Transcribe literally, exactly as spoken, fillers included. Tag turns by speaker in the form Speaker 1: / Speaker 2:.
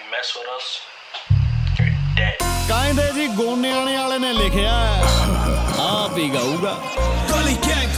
Speaker 1: mess with us, you're dead.
Speaker 2: ਕਹਿੰਦੇ ਜੀ ਗੋਨਿਆਣੇ ਵਾਲੇ ਨੇ ਲਿਖਿਆ ਆਪ ਹੀ ਗਾਊਗਾ
Speaker 3: Gully gang